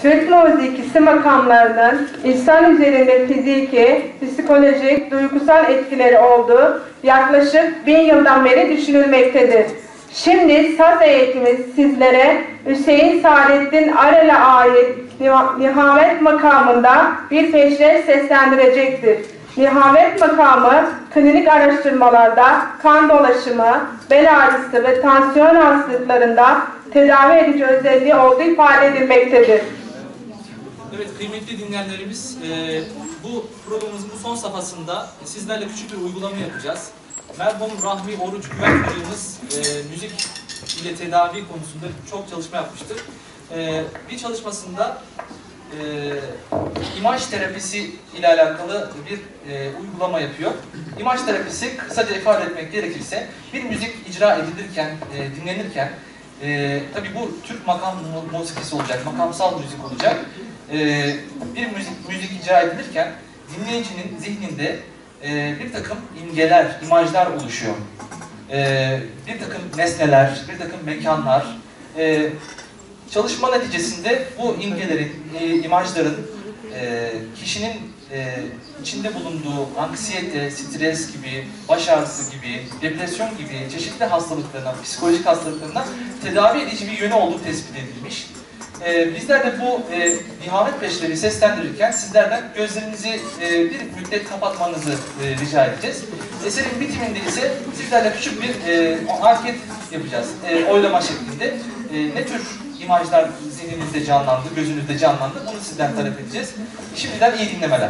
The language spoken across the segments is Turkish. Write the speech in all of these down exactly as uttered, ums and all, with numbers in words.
Türk müziği makamlarının insan üzerinde fiziki, psikolojik, duygusal etkileri olduğu yaklaşık bin yıldan beri düşünülmektedir. Şimdi saz eğitimi sizlere Hüseyin Saadettin Arel'e ait Nihavet makamında bir peşrev seslendirecektir. Nihavet makamı, klinik araştırmalarda kan dolaşımı, bel ağrısı ve tansiyon hastalıklarında tedavi edici özelliği olduğu ifade edilmektedir. Evet kıymetli dinleyenlerimiz, e, bu programımızın bu son safhasında sizlerle küçük bir uygulama yapacağız. Merhum Rahmi Oruç Güven hocamız e, müzik ile tedavi konusunda çok çalışma yapmıştır. E, bir çalışmasında e, imaj terapisi ile alakalı bir e, uygulama yapıyor. İmaj terapisi, kısaca ifade etmek gerekirse, bir müzik icra edilirken, e, dinlenirken, e, tabii bu Türk makam musikisi olacak, makamsal müzik olacak. E, bir müzik, müzik icra edilirken dinleyicinin zihninde e, bir takım imgeler, imajlar oluşuyor. E, bir takım nesneler, bir takım mekanlar. E, çalışma neticesinde bu imgelerin, e, imajların e, kişinin e, içinde bulunduğu anksiyete, stres gibi, baş ağrısı gibi, depresyon gibi çeşitli hastalıklarına, psikolojik hastalıklarına tedavi edici bir yönü olduğu tespit edilmiş. Ee, bizler de bu e, Nihavet peşrevi seslendirirken sizlerden gözlerinizi e, bir müddet kapatmanızı e, rica edeceğiz. Eserin bitiminde ise sizlerle küçük bir e, anket yapacağız. E, oylama şeklinde. E, ne tür imajlar zihninizde canlandı, gözünüzde canlandı, bunu sizden talep edeceğiz. Şimdiden iyi dinlemeler.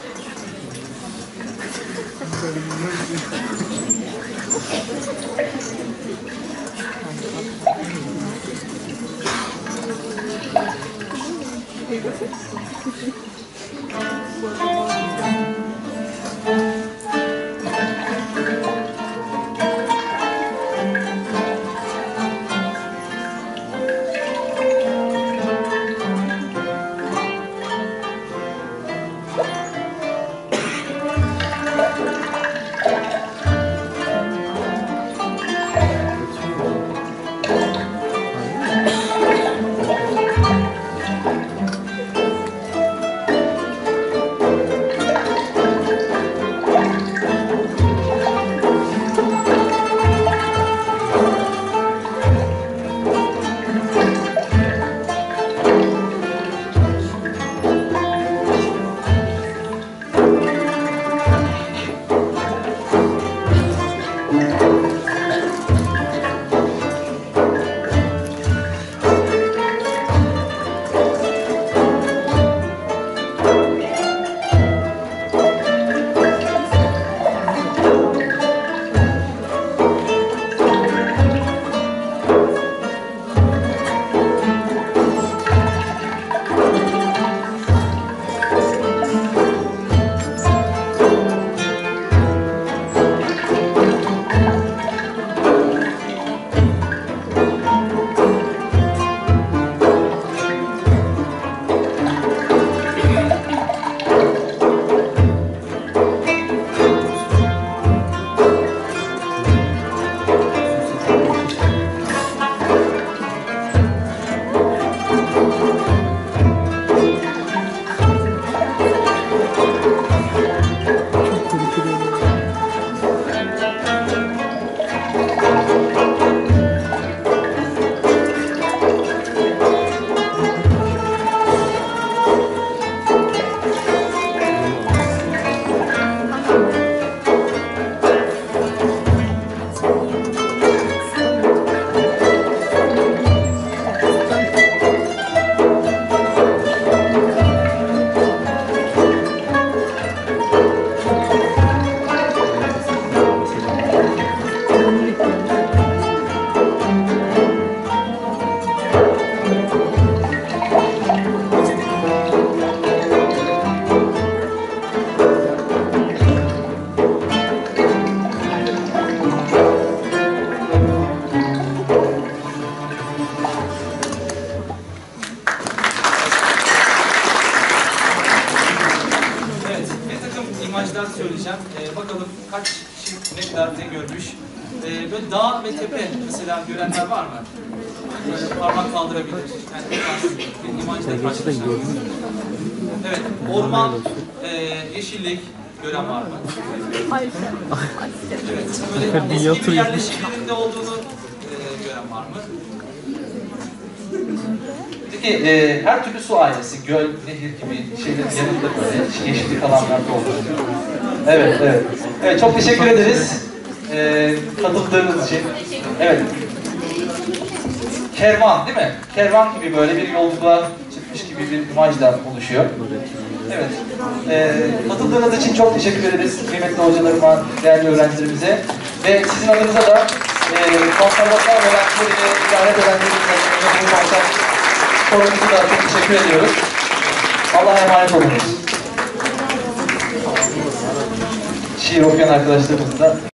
imajlar söyleyeceğim. Ee, bakalım kaç kişi ne kadar ne görmüş. Ee, böyle dağ ve tepe mesela görenler var mı? e, parmak kaldırabilir. Yani bir imajda karşılaşabilir. Evet, orman, e, yeşillik gören var mı? Evet, böyle eski bir yerleşim yerinde olduğunu e, gören var mı? Peki e, her türlü su ailesi, göl, nehir gibi şeylerin yanında böyle yeşillik alanlarda olur. Evet, evet. Evet, çok teşekkür ederiz e, katıldığınız için. Evet. Kervan değil mi? Kervan gibi böyle bir yolculuğa çıkmış gibi bir imajdan oluşuyor. Evet. E, katıldığınız için çok teşekkür ederiz kıymetli hocalarıma, değerli öğrencilerimize. Ve sizin adınıza da e, konservatuvar öğrencileriyle ziyaret edenlerimize sorumuzu da çok teşekkür ediyoruz. Allah'a emanet olunuz. Şiir okuyan arkadaşlarımız da